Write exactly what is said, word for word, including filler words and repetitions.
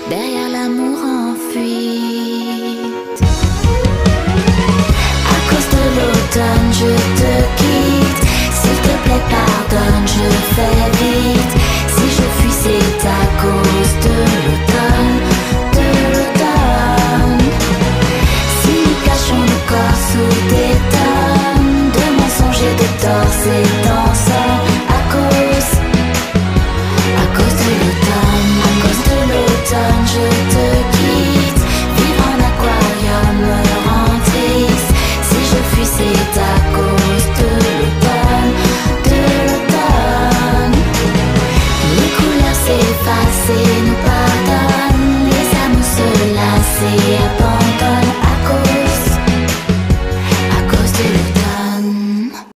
derrière l'amour en fuite. À cause de l'automne, je te quitte. S'il te plaît, pardonne, je fais vite. Si je fuis, c'est à cause de l'automne, de l'automne. Si nous cachons nos corps sous des tonnes de mensonges et de torts et danses,